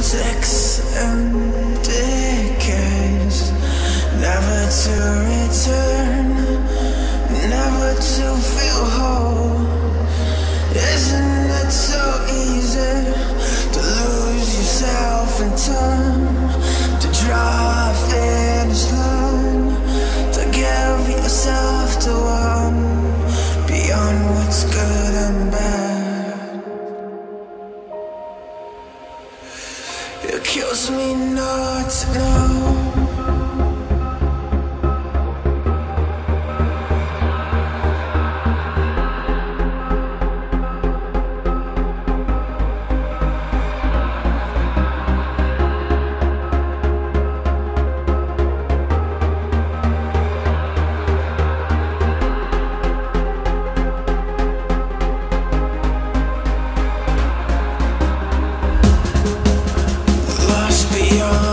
ticks and decays, never to return, never to feel whole. Isn't it so easy to lose yourself in time, to draw a finish line, to give yourself to one beyond what's good and bad? It kills me not to know. Beyond